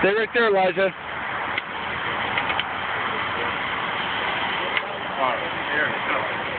Stay right there, Elijah. All right, here we go.